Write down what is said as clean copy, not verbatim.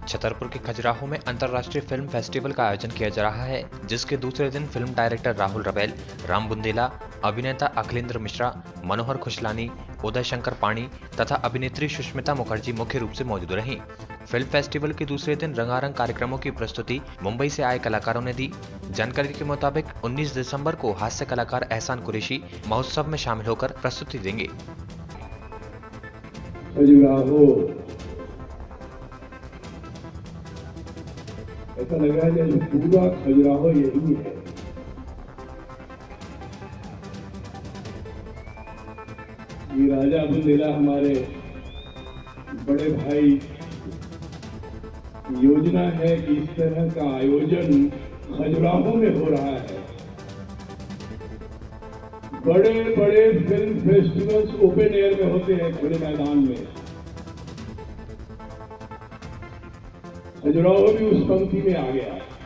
छतरपुर के खजुराहो में अंतर्राष्ट्रीय फिल्म फेस्टिवल का आयोजन किया जा रहा है, जिसके दूसरे दिन फिल्म डायरेक्टर राहुल रवेल, राम बुंदेला, अभिनेता अखिलेंद्र मिश्रा, मनोहर खुशलानी, उदय शंकर पाणी तथा अभिनेत्री सुष्मिता मुखर्जी मुख्य रूप से मौजूद रहीं। फिल्म फेस्टिवल के दूसरे दिन रंगारंग कार्यक्रमों की प्रस्तुति मुंबई से आए कलाकारों ने दी। जानकारी के मुताबिक 19 दिसंबर को हास्य कलाकार एहसान कुरैशी महोत्सव में शामिल होकर प्रस्तुति देंगे। ऐसा लग रहा है कि पूरा खजुराहो यही है। ये राजा बुंदेला हमारे बड़े भाई योजना है कि इस तरह का आयोजन खजुराहो में हो रहा है। बड़े बड़े फिल्म फेस्टिवल्स ओपन एयर में होते हैं, खुले मैदान में। खजुराहो भी उस पंक्ति में आ गया है।